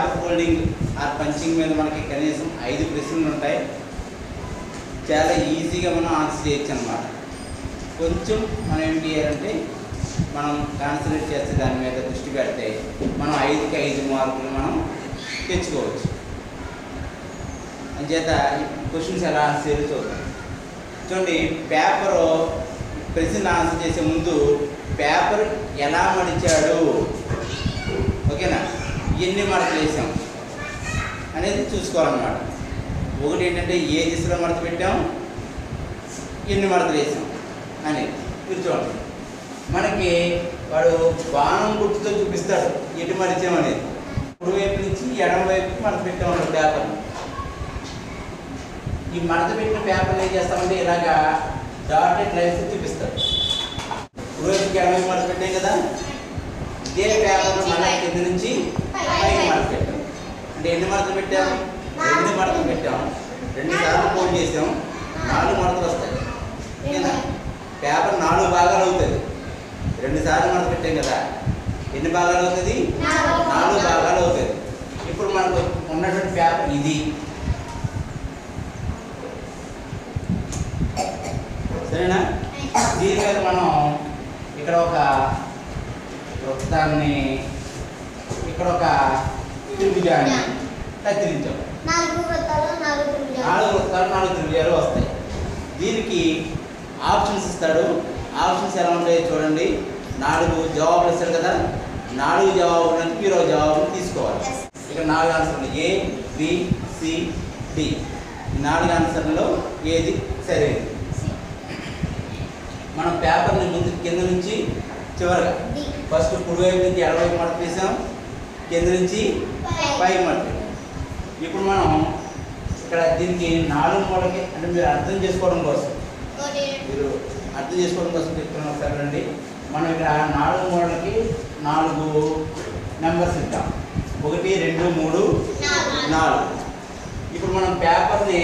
Paper folding ఆ punching మీద మనకి కనీసం 5 ప్రశ్నలు ఉంటాయి. చాలా ఈజీగా మనం ఆన్సర్ చేయొచ్చు అన్నమాట. కొంచెం మనం ఏం చేయాలంటే మనం కాన్సన్ట్రేట్ చేస్తే దాని మీద దృష్టి పెడితే మనం 5కి 5 మార్కులు మనం తెచ్చుకోవచ్చు. అంచేత క్వశ్చన్స్ ఎలా ఆన్సర్ చేయాలో చూద్దాం. చూడండి, పేపరు ప్రశ్న ఆన్సర్ చేసే ముందు పేపర్ ఎలా మడిచాడు, ఓకేనా, ఎన్ని మడతలు వేసాం అనేది చూసుకోవాలన్నమాట. ఒకటి ఏంటంటే ఏ దిశలో మడత పెట్టాం, ఎన్ని మడతలు వేసాం అనేది మీరు చూడండి. మనకి వాడు బాణం గుర్తుతో చూపిస్తాడు ఎటు మడిచాం అనేది. కుడివైపు నుంచి ఎడమ వైపుకి మడత పెట్టాం పేపర్. ఈ మడత పెట్టిన పేపర్ని ఏం చేస్తామంటే ఇలాగా డాటెడ్ లైన్స్ చూపిస్తాడు. కుడివైపుకి ఎడమవైపు మడత పెట్టాం కదా, ఇదే పేపర్ను మళ్ళీ కింద నుంచి పైకి మడత పెట్టాం. అంటే ఎన్ని మడతలు పెట్టాం, 2 మడతలు పెట్టాం. 2 సార్లు ఫోల్డ్ చేసాం, 4 మడతలు వస్తాయి. ఓకేనా, పేపర్ 4 భాగాలు అవుతుంది. 2 సార్లు మడత పెట్టాం కదా, ఎన్ని భాగాలు అవుతుంది, 4 భాగాలు అవుతుంది. ఇప్పుడు మనకు ఉన్నటువంటి పేపర్ ఇది, సరేనా. దీని మీద మనం ఇక్కడ ఒక వృత్తాన్ని, ఇక్కడ ఒక త్రిభుజాన్ని కత్తిరించాం. 4 వృత్తాలు 4 త్రిభుజాలు వస్తాయి. దీనికి ఆప్షన్స్ ఇస్తాడు. ఆప్షన్స్ ఎలా ఉంటాయో చూడండి. 4 జవాబులు ఇస్తారు కదా, 4 జవాబుల నుంచి మీరు జవాబులు తీసుకోవాలి. ఇక్కడ 4 ఆన్సర్లు ఏ, బి, సి, డి. ఈ 4 ఆన్సర్లలో ఏది సరైనది? మనం పేపర్ని ముందు కింద నుంచి చివరిగా ఫస్ట్ కుడివైపు నుంచి ఎడమవైపు మడత వేసాం, కింద నుంచి పైకి మడత వేసాం. ఇప్పుడు మనం ఇక్కడ దీనికి 4 మూలకి, అంటే మీరు అర్థం చేసుకోవడం కోసం చెప్తున్నాం ఒకసారి రండి. మనం ఇక్కడ 4 మూలకి 4 నెంబర్స్ ఇద్దాం. 1, 2, 3, 4. ఇప్పుడు మనం పేపర్ని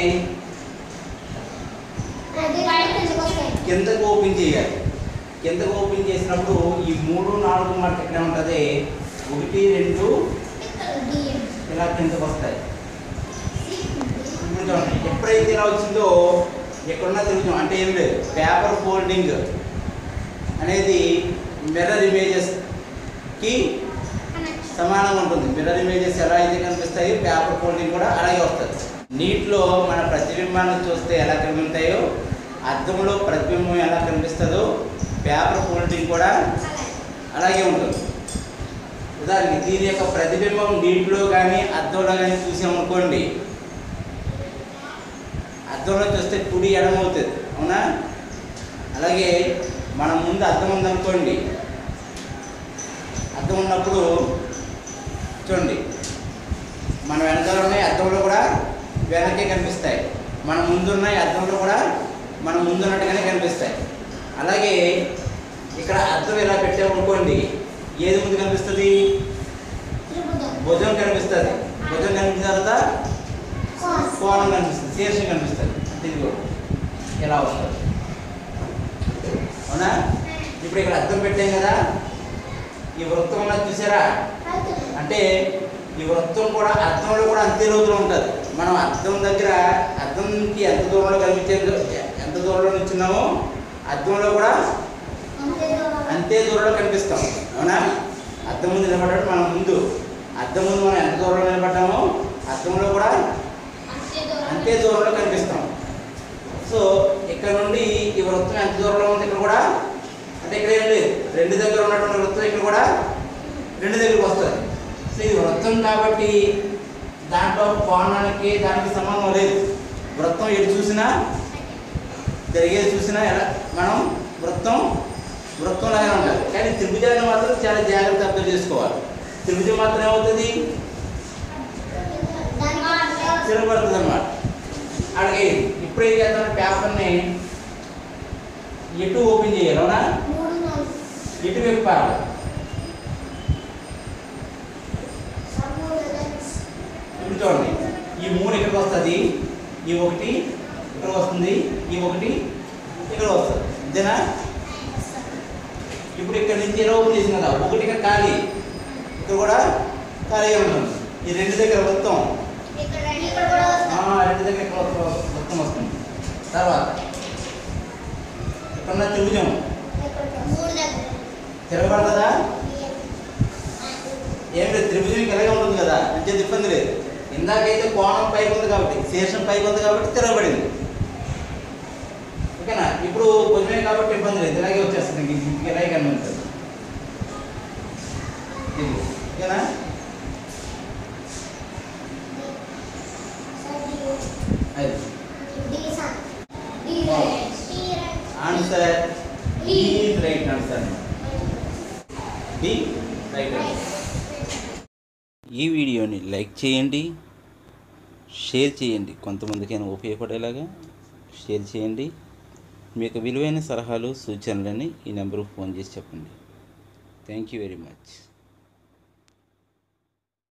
కిందకు ఓపెన్ చేయాలి. కిందకు ఓపెన్ చేసినప్పుడు ఈ 3, 4 మడత ఎక్కడ ఉంటుంది, 1, 2 ఇలా కిందకు వస్తాయి. ఇప్పుడు చూడండి, ఎప్పుడైతే ఇలా వచ్చిందో ఎక్కడున్నా తిరుగుతాం. అంటే ఏం లేదు, పేపర్ ఫోల్డింగ్ అనేది మిర్రర్ ఇమేజెస్కి సమానంగా ఉంటుంది. మిర్రర్ ఇమేజెస్ ఎలా అయితే కనిపిస్తాయో పేపర్ ఫోల్డింగ్ కూడా అలాగే వస్తుంది. నీటిలో మన ప్రతిబింబాన్ని చూస్తే ఎలా కనిపిస్తాయో, అద్దంలో ప్రతిబింబం ఎలా కనిపిస్తుందో పేపర్ ఫోల్డింగ్ కూడా అలాగే ఉంటుంది. ఉదాహరణకి దీని యొక్క ప్రతిబింబం నీటిలో కానీ అద్దంలో కానీ చూసామనుకోండి, అద్దంలో చూస్తే కుడి ఎడమ అవుతుంది, అవునా. అలాగే మనం ముందు అద్దం ఉందనుకోండి, అద్దం ఉన్నప్పుడు చూడండి మన వెనకాల ఉన్నాయి అద్దంలో కూడా వెనకే కనిపిస్తాయి, మన ముందున్నాయి అద్దంలో కూడా మన ముందున్నట్టుగానే కనిపిస్తాయి. అలాగే ఇక్కడ అద్దం ఇలా పెట్టామనుకోండి, ఏది ముందు కనిపిస్తుంది, భుజం కనిపిస్తుంది. భుజం కనిపించిన తర్వాత కోణం కనిపిస్తుంది, శీర్షం కనిపిస్తుంది. ఇది ఇలా వస్తుంది, అవునా. ఇప్పుడు ఇక్కడ అద్దం పెట్టాం కదా, ఈ వృత్తం ఉన్నది చూసారా, అంటే ఈ వృత్తం కూడా అద్దంలో కూడా అంతే లోతులో ఉంటుంది. మనం అద్దం దగ్గర అద్దంకి ఎంత దూరంలో ఎంత దూరంలో నిల్చున్నామో అద్దంలో కూడా అంతే దూరంలో కనిపిస్తాం, అవునా. అద్దం ముందు నిలబడ్డాడు, మనం ముందు అద్దం ముందు మనం ఎంత దూరంలో నిలబడ్డామో అద్దంలో కూడా అంతే దూరంలో కనిపిస్తాం. సో ఇక్కడ నుండి ఈ వృత్తం ఎంత దూరంలో ఉంది, ఇక్కడ కూడా అంటే ఇక్కడ ఏం లేదు, 2 దగ్గర ఉన్నటువంటి వృత్తం ఇక్కడ కూడా 2 దగ్గరికి వస్తుంది. సో ఇది వృత్తం కాబట్టి దాంట్లో కోణానికి దానికి సంబంధం లేదు. వృత్తం ఎటు చూసినా జరిగేది చూసినా ఎలా మనం వృత్తంలాగానే ఉంటుంది. కానీ త్రిభుజాన్ని మాత్రం చాలా జాగ్రత్త అర్థం చేసుకోవాలి. త్రిభుజం మాత్రం ఏమవుతుంది, తిరగబడుతుంది అన్నమాట. అలాగే ఇప్పుడు ఏం చేద్దాం, పేపర్ని ఎటు ఓపెన్ చేయాలి, అవునా, ఎటు వెప్పాలి. ఇప్పుడు చూడండి, ఈ 3 ఇక్కడికి వస్తుంది, ఈ 1 ఇక్కడ వస్తుంది, ఈ 1 ఇక్కడ వస్తుంది, అంతేనా. ఇప్పుడు ఇక్కడ నుంచి ఎలా ఓపెన్ చేసింది కదా, 1 ఇక్కడ ఖాళీ, ఇక్కడ కూడా ఖాళీగా ఉంటుంది. ఈ రెండు దగ్గర వృత్తం, రెండు దగ్గర వృత్తం వస్తుంది. తర్వాత ఇక్కడ త్రిభుజం తిరగబడుతుందా? ఏం లేదు, త్రిభుజం ఇలాగే ఉంటుంది కదా, అంటే ఇబ్బంది లేదు. ఇందాకైతే కోణం పైకి ఉంది కాబట్టి, శీర్షం పైకి ఉంది కాబట్టి తిరగబడింది. ఓకేనా? ఇప్పుడు భుజమే కాబట్టి ఇబ్బంది లేదు, ఇలాగే వచ్చేస్తుంది, ఇంక ఇలాగే కనిపిస్తుంది. ఓకేనా? Answer D is right answer. D right answer. ఈ వీడియోని లైక్ చేయండి, షేర్ చేయండి, కొంతమందికైనా ఉపయోగపడేలాగా షేర్ చేయండి. మీకు విలువైన సలహాలు సూచనలని ఈ నెంబర్కు ఫోన్ చేసి చెప్పండి. Thank you very much.